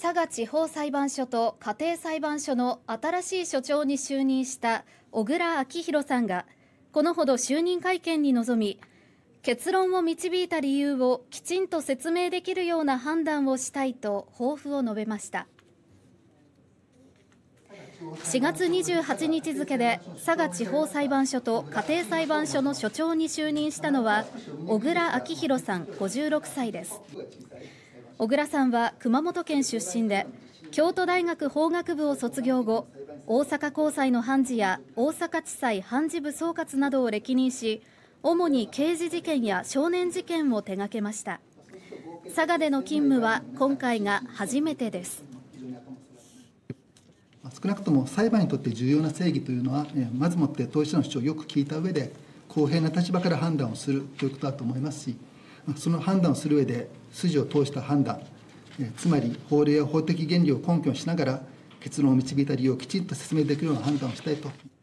佐賀地方裁判所と家庭裁判所の新しい所長に就任した小倉昭弘さんがこのほど就任会見に臨み、結論を導いた理由をきちんと説明できるような判断をしたいと抱負を述べました。4月28日付で佐賀地方裁判所と家庭裁判所の所長に就任したのは小倉昭弘さん56歳です。小倉さんは熊本県出身で、京都大学法学部を卒業後、大阪高裁の判事や大阪地裁判事部総括などを歴任し、主に刑事事件や少年事件を手掛けました。佐賀での勤務は今回が初めてです。 少なくとも裁判にとって重要な正義というのは、まずもって当事者の主張をよく聞いた上で、公平な立場から判断をするということだと思いますし、その判断をする上で、筋を通した判断、つまり法令や法的原理を根拠にしながら、結論を導いた理由をきちんと説明できるような判断をしたいと。